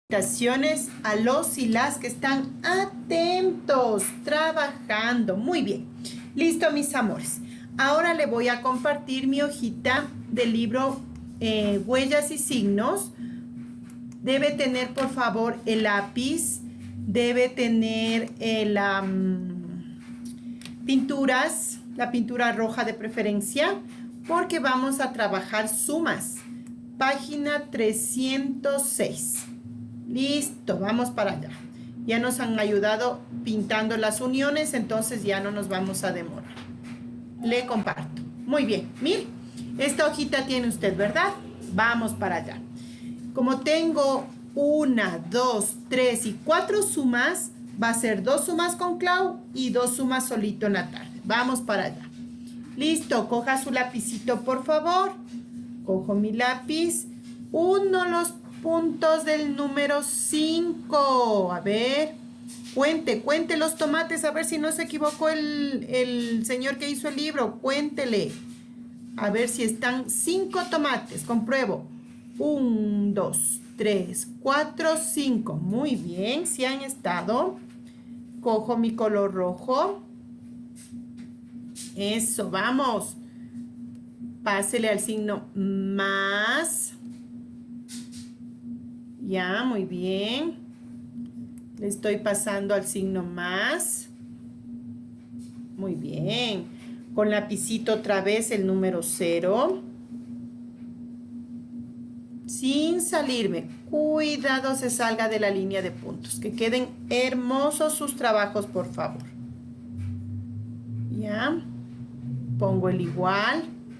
Felicitaciones a los y las que están atentos, trabajando. Muy bien. Listo, mis amores. Ahora le voy a compartir mi hojita del libro Huellas y Signos. Debe tener, por favor, el lápiz. Debe tener pinturas, la pintura roja de preferencia, porque vamos a trabajar sumas. Página 306. Listo, vamos para allá. Ya nos han ayudado pintando las uniones, entonces ya no nos vamos a demorar. Le comparto. Muy bien, mire, esta hojita tiene usted, ¿verdad? Vamos para allá. Como tengo 1, 2, 3 y 4 sumas, va a ser 2 sumas con Clau y 2 sumas solito en la tarde. Vamos para allá. Listo, coja su lapicito, por favor. Cojo mi lápiz. Uno los puntos del número 5. A ver, cuente los tomates, a ver si no se equivocó el señor que hizo el libro. Cuéntele. A ver si están 5 tomates. Compruebo. 1, 2, 3, 4, 5. Muy bien, si han estado. Cojo mi color rojo. Eso, vamos. Pásele al signo más. Ya, muy bien. Le estoy pasando al signo más. Muy bien. Con lapicito otra vez el número 0. Sin salirme. Cuidado se salga de la línea de puntos. Que queden hermosos sus trabajos, por favor. Ya. Pongo el igual.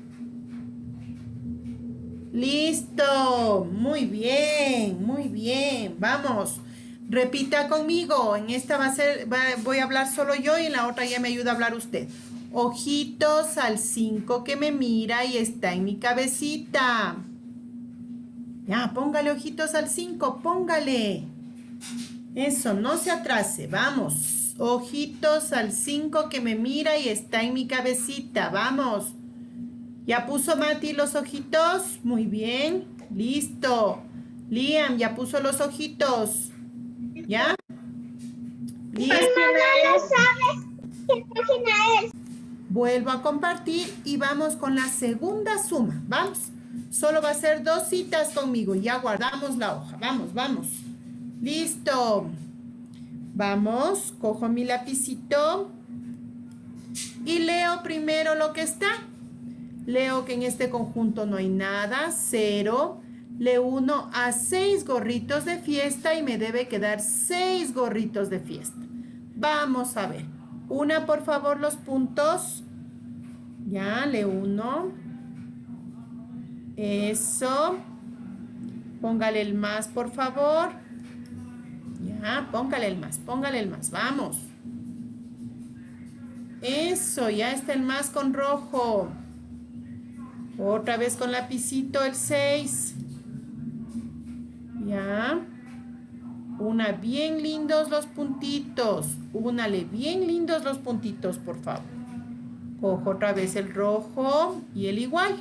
Listo, muy bien, muy bien. Vamos, repita conmigo. En esta voy a hablar solo yo y en la otra ya me ayuda a hablar usted. Ojitos al 5 que me mira y está en mi cabecita. Ya, póngale ojitos al 5, póngale. Eso, no se atrase, vamos. Ojitos al 5 que me mira y está en mi cabecita, vamos. ¿Ya puso Mati los ojitos? Muy bien. Listo. Liam, ¿ya puso los ojitos? ¿Ya? Listo. No sabes qué página es. Vuelvo a compartir y vamos con la segunda suma. Vamos. Solo va a ser 2 citas conmigo. Ya guardamos la hoja. Vamos, vamos. Listo. Vamos. Cojo mi lapicito y leo primero lo que está. Leo que en este conjunto no hay nada, 0. Le uno a 6 gorritos de fiesta y me debe quedar 6 gorritos de fiesta. Vamos a ver. Una, por favor, los puntos. Ya, le uno. Eso. Póngale el más, por favor. Ya, póngale el más, póngale el más. Vamos. Eso, ya está el más con rojo. Otra vez con lapicito el 6. Ya. Una bien lindos los puntitos. Únale bien lindos los puntitos, por favor. Cojo otra vez el rojo y el igual.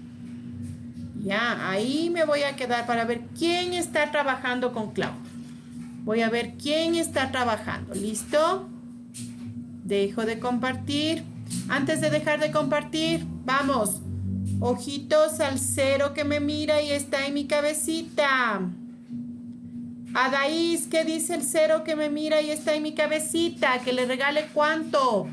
Ya, ahí me voy a quedar para ver quién está trabajando con Clau. Voy a ver quién está trabajando. ¿Listo? Dejo de compartir. Antes de dejar de compartir, vamos. Ojitos al 0 que me mira y está en mi cabecita. Adaís, ¿qué dice el 0 que me mira y está en mi cabecita? Que le regale ¿cuánto?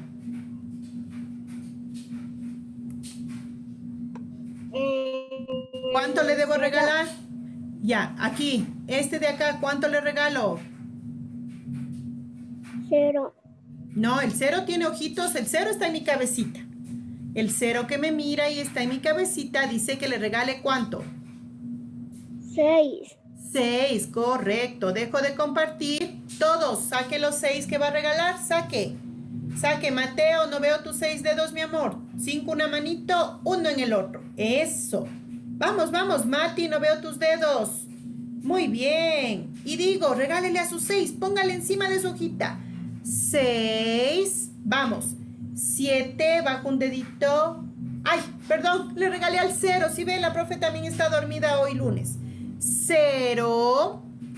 ¿Cuánto le debo regalar? Ya, aquí. Este de acá, ¿cuánto le regalo? 0. No, el 0 tiene ojitos. El 0 está en mi cabecita. El 0 que me mira y está en mi cabecita dice que le regale ¿cuánto? 6. 6, correcto. Dejo de compartir. Todos, saque los 6 que va a regalar. Saque. Saque, Mateo, no veo tus 6 dedos, mi amor. 5 una manito, 1 en el otro. Eso. Vamos, vamos, Mati, no veo tus dedos. Muy bien. Y digo, regálele a sus 6. Póngale encima de su hojita. 6. Vamos. 7, bajo un dedito. Ay, perdón, le regalé al 0. Si ve, la profe también está dormida hoy lunes. 0.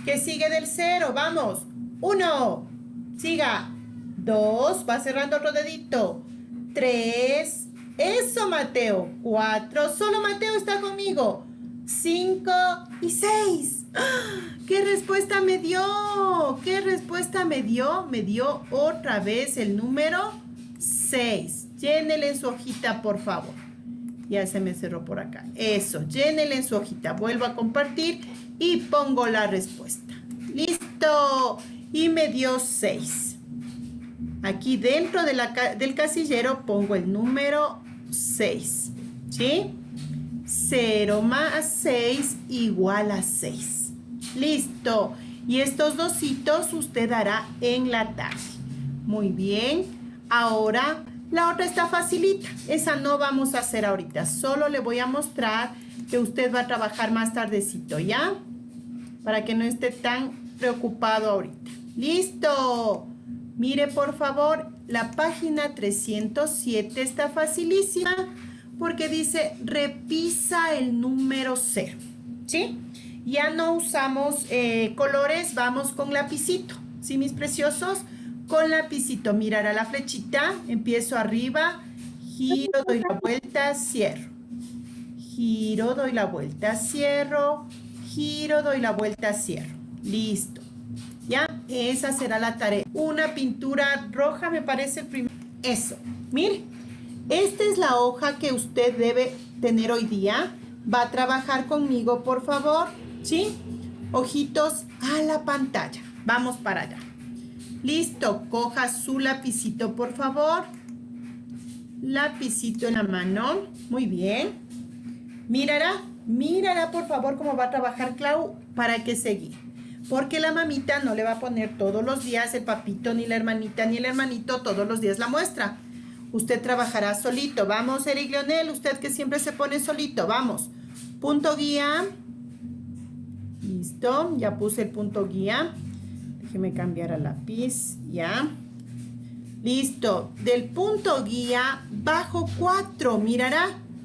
¿Qué sigue del 0? Vamos. 1. Siga. 2. Va cerrando otro dedito. 3. Eso, Mateo. 4. Solo Mateo está conmigo. 5 y 6. ¿Qué respuesta me dio? ¿Qué respuesta me dio? Me dio otra vez el número 6. Llénele en su hojita, por favor. Ya se me cerró por acá. Eso, llénele en su hojita. Vuelvo a compartir y pongo la respuesta. ¡Listo! Y me dio 6. Aquí dentro de del casillero pongo el número 6. ¿Sí? 0 más 6 igual a 6. ¡Listo! Y estos dositos usted hará en la tarde. Muy bien. Ahora la otra está facilita. Esa no vamos a hacer ahorita. Solo le voy a mostrar que usted va a trabajar más tardecito, ¿ya? Para que no esté tan preocupado ahorita. ¡Listo! Mire, por favor, la página 307 está facilísima porque dice repisa el número 0. ¿Sí? Ya no usamos colores, vamos con lapicito. ¿Sí, mis preciosos? Con lapicito, mirar a la flechita, empiezo arriba, giro, doy la vuelta, cierro. Giro, doy la vuelta, cierro. Giro, doy la vuelta, cierro. Listo. ¿Ya? Esa será la tarea. Una pintura roja me parece primero. Eso. Mire, esta es la hoja que usted debe tener hoy día. Va a trabajar conmigo, por favor. ¿Sí? Ojitos a la pantalla. Vamos para allá. Listo. Coja su lapicito, por favor. Lapicito en la mano. Muy bien. Mírala, por favor, cómo va a trabajar Clau para que se guíe. Porque la mamita no le va a poner todos los días el papito, ni la hermanita, ni el hermanito todos los días la muestra. Usted trabajará solito. Vamos, Eric Leonel, usted que siempre se pone solito. Vamos. Punto guía. Listo, ya puse el punto guía. Déjeme cambiar a lápiz. Ya. Listo. Del punto guía, bajo 4. Mirará.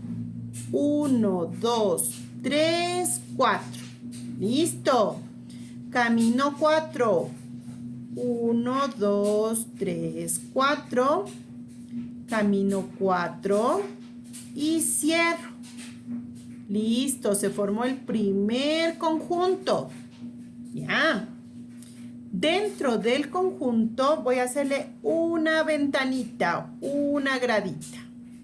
1, 2, 3, 4. Listo. Camino 4. 1, 2, 3, 4. Camino 4. Y cierro. Listo. Se formó el primer conjunto. Ya. Dentro del conjunto voy a hacerle una ventanita, una gradita.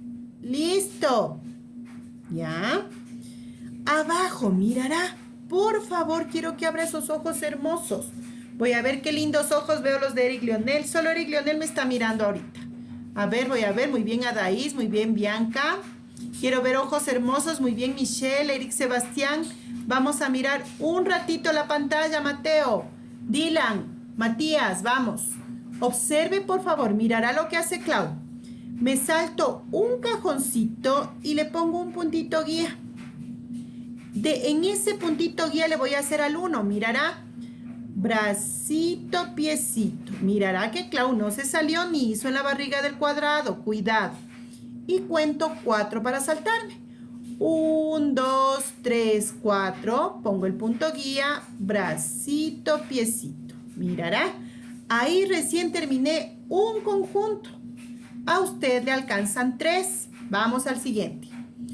Listo. ¿Ya? Abajo, mirará. Por favor, quiero que abra esos ojos hermosos. Voy a ver qué lindos ojos veo los de Eric Leonel. Solo Eric Leonel me está mirando ahorita. A ver, voy a ver. Muy bien, Adaís. Muy bien, Bianca. Quiero ver ojos hermosos. Muy bien, Michelle, Eric Sebastián. Vamos a mirar un ratito la pantalla, Mateo. Dylan, Matías, vamos. Observe, por favor. Mirará lo que hace Clau. Me salto un cajoncito y le pongo un puntito guía. En ese puntito guía le voy a hacer al 1. Mirará. Bracito, piecito. Mirará que Clau no se salió ni hizo en la barriga del cuadrado. Cuidado. Y cuento 4 para saltarme. 1, 2, 3, 4. Pongo el punto guía. Bracito, piecito. Mirará. Ahí recién terminé un conjunto. A usted le alcanzan 3. Vamos al siguiente.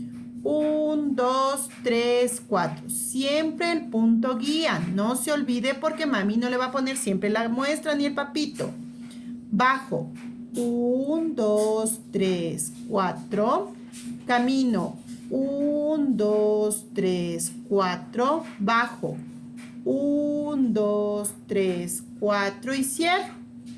1, 2, 3, 4. Siempre el punto guía. No se olvide porque mami no le va a poner siempre la muestra ni el papito. Bajo. 1, 2, 3, 4. Camino. 1, 2, 3, 4. Bajo. 1, 2, 3, 4 y cierro.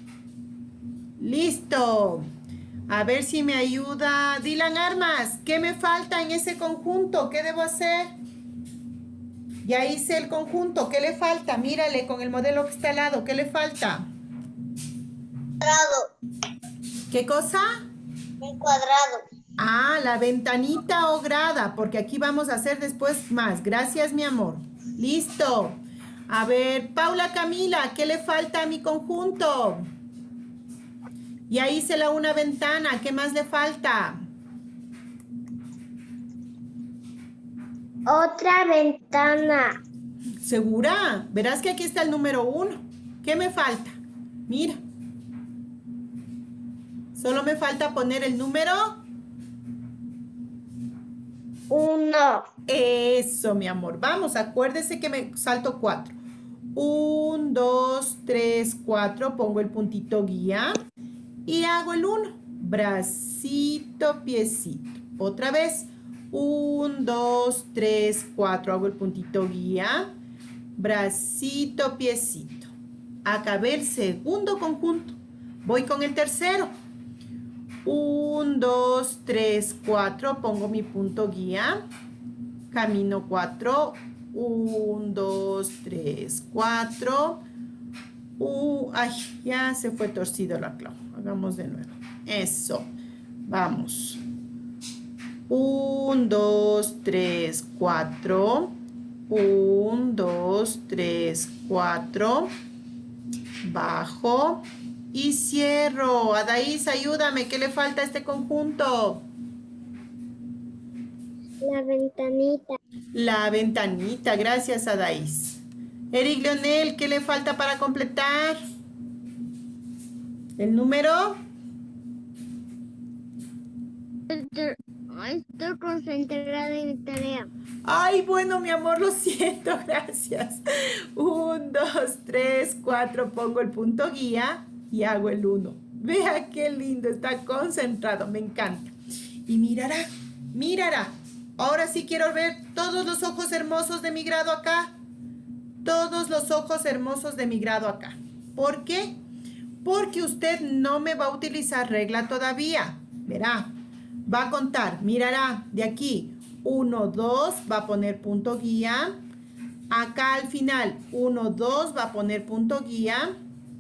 Listo. A ver si me ayuda Dylan Armas. ¿Qué me falta en ese conjunto? ¿Qué debo hacer? Ya hice el conjunto. ¿Qué le falta? Mírale con el modelo que está al lado. ¿Qué le falta? Cuadrado. ¿Qué cosa? Un cuadrado. Ah, la ventanita o grada, porque aquí vamos a hacer después más. Gracias, mi amor. Listo. A ver, Paula Camila, ¿qué le falta a mi conjunto? Ya hice una ventana. ¿Qué más le falta? Otra ventana. ¿Segura? Verás que aquí está el número 1. ¿Qué me falta? Mira. Solo me falta poner el número. 1. Eso, mi amor. Vamos, acuérdese que me salto 4. 1, 2, 3, 4. Pongo el puntito guía. Y hago el 1. Bracito, piecito. Otra vez. 1, 2, 3, 4. Hago el puntito guía. Bracito, piecito. Acabé el segundo conjunto. Voy con el tercero. 1, 2, 3, 4. Pongo mi punto guía. Camino 4. 1, 2, 3, 4. Ay, ya se fue torcido la clava. Hagamos de nuevo. Eso. Vamos. 1, 2, 3, 4. 1, 2, 3, 4. Bajo. Y cierro. Adaís, ayúdame. ¿Qué le falta a este conjunto? La ventanita. La ventanita. Gracias, Adaís. Eric Leonel, ¿qué le falta para completar? ¿El número? Estoy concentrada en mi tarea. Ay, bueno, mi amor, lo siento, gracias. 1, 2, 3, 4, pongo el punto guía y hago el 1. Vea qué lindo, está concentrado, me encanta. Y mirará, mirará. Ahora sí quiero ver todos los ojos hermosos de mi grado acá. Todos los ojos hermosos de mi grado acá. ¿Por qué? Porque usted no me va a utilizar regla todavía. Verá, va a contar, mirará de aquí. 1, 2, va a poner punto guía. Acá al final, 1, 2, va a poner punto guía.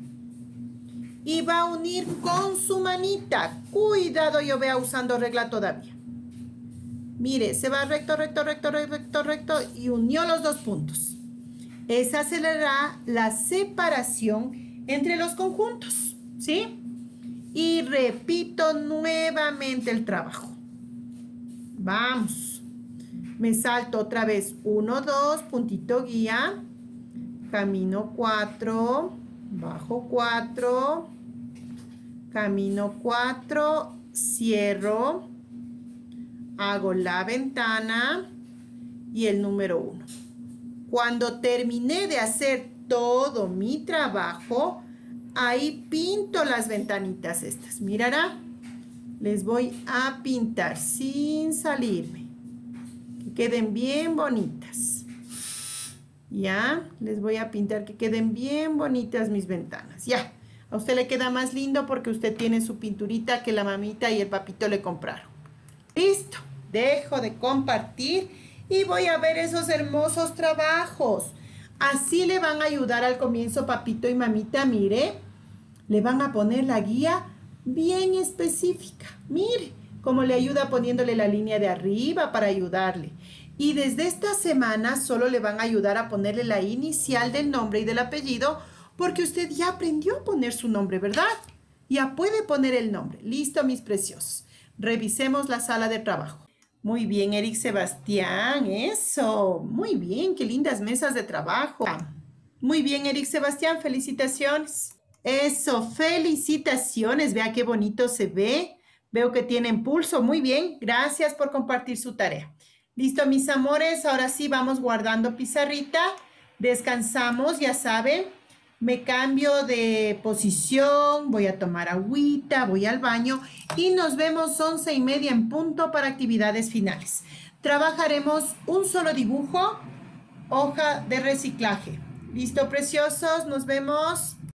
Y va a unir con su manita. Cuidado, yo vea usando regla todavía. Mire, se va recto, recto, recto, recto, recto y unió los dos puntos. Esa será la separación entre los conjuntos, ¿sí? Y repito nuevamente el trabajo. Vamos. Me salto otra vez 1, 2, puntito guía, camino 4, bajo 4, camino 4, cierro, hago la ventana y el número 1. Cuando terminé de hacer todo mi trabajo, ahí pinto las ventanitas estas. Mirará, les voy a pintar sin salirme. Que queden bien bonitas. Ya, les voy a pintar que queden bien bonitas mis ventanas. Ya, a usted le queda más lindo porque usted tiene su pinturita que la mamita y el papito le compraron. Listo, dejo de compartir y voy a ver esos hermosos trabajos. Así le van a ayudar al comienzo papito y mamita, mire. Le van a poner la guía bien específica. Mire cómo le ayuda poniéndole la línea de arriba para ayudarle. Y desde esta semana solo le van a ayudar a ponerle la inicial del nombre y del apellido porque usted ya aprendió a poner su nombre, ¿verdad? Ya puede poner el nombre. Listo, mis preciosos. Revisemos la sala de trabajo. Muy bien, Eric Sebastián. Eso. Muy bien, qué lindas mesas de trabajo. Muy bien, Eric Sebastián. Felicitaciones. Eso, felicitaciones. Vea qué bonito se ve. Veo que tienen pulso. Muy bien. Gracias por compartir su tarea. Listo, mis amores. Ahora sí vamos guardando pizarrita. Descansamos, ya saben. Me cambio de posición. Voy a tomar agüita. Voy al baño. Y nos vemos 11:30 en punto para actividades finales. Trabajaremos un solo dibujo. Hoja de reciclaje. ¿Listo, preciosos? Nos vemos.